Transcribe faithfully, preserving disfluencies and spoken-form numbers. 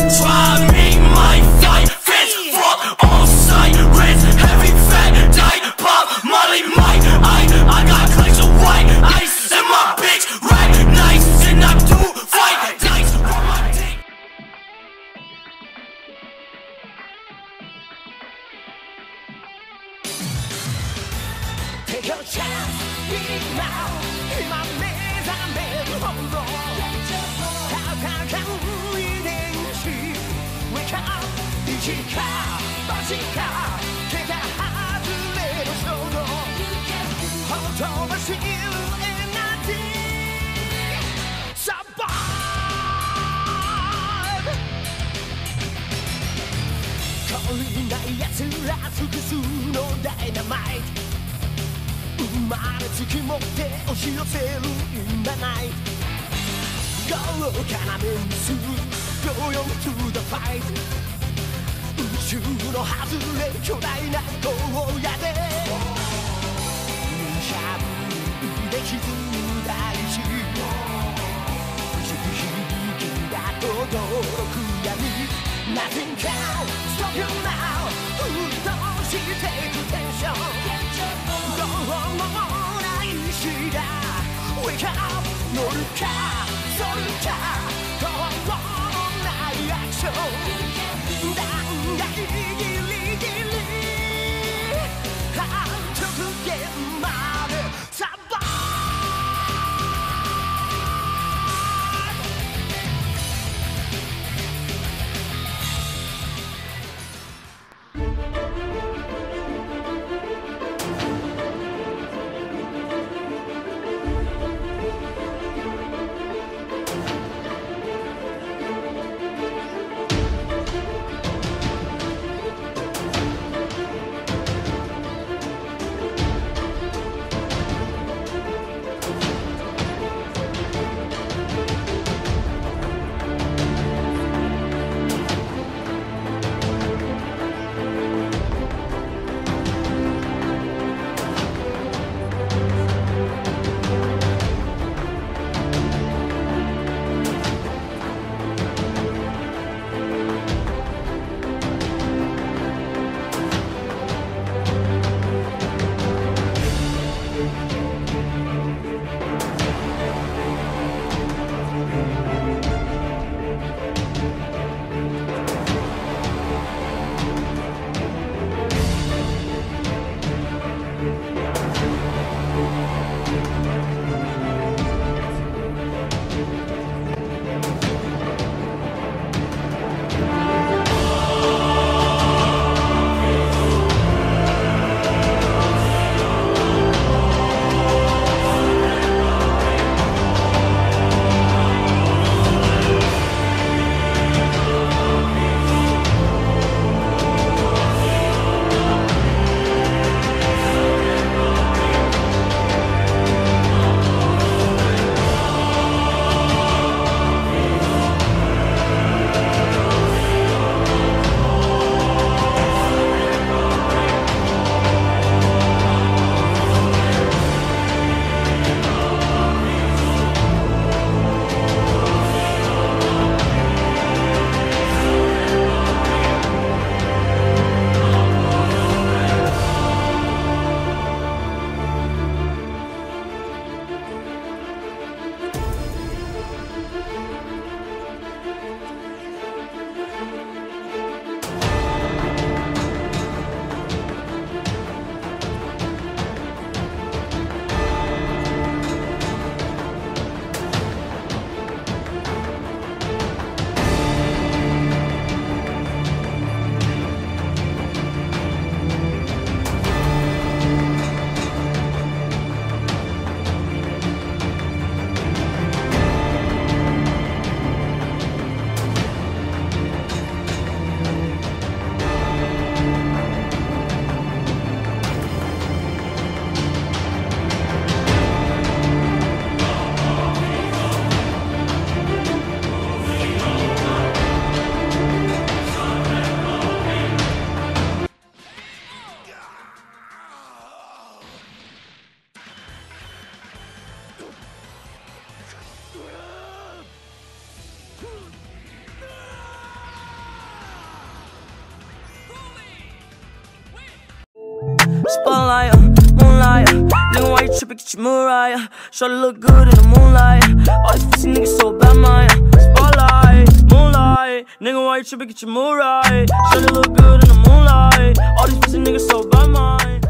Try me, my fight fits. Fuck all sirens. Heavy fat diet pop Molly Mike. I I got clicks of white ice in my bitch. Right nice and I do fight dice for my dick. Take your chance, be now.今目覚めるほど戦う遺伝子 Wake up 一か八か手が外れる衝動ほとばしるエナジー Survive 懲りない奴ら複数のダイナマイト生まれつき持って押し寄せる今ない豪華なメンツ Go on to the fight 宇宙の外れ巨大な荒野で無茶ぶりで歪む大地響きが轟く闇 Nothing can stop you now 沸騰していくテンションどうもない日が Wake up 乗るかそるかどうもないアクション断崖ギリギリ半直線までサバ Spotlight, uh, moonlight, uh, nigga, why you trippin', get your mood right, uh, Shorty look good in the moonlight, uh, all these pussy niggas so bad, mine, uh, Spotlight, moonlight, nigga, why you trippin', get your mood right, Shorty look good in the moonlight, all these pussy niggas so bad, mine.